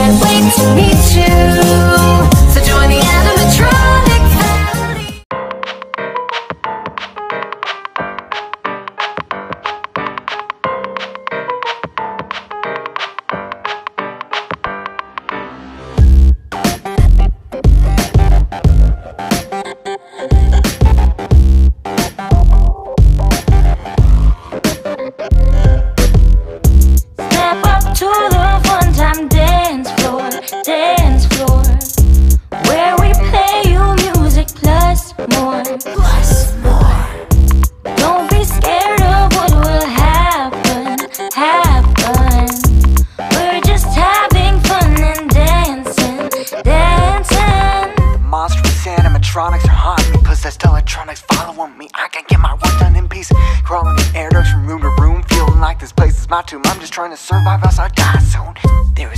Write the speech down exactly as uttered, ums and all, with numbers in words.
can't wait to meet you. So join the animatronic family. Step up to the fun-time dance floor, dance floor, where we play you music plus more, plus more. Don't be scared of what will happen, happen. We're just having fun and dancing, dancing. Monstrous animatronics are haunting me. Possessed electronics following me. I can't get my work done in peace. Crawling in air ducts from room to room, feeling like this place is my tomb. I'm just trying to survive outside die soon. There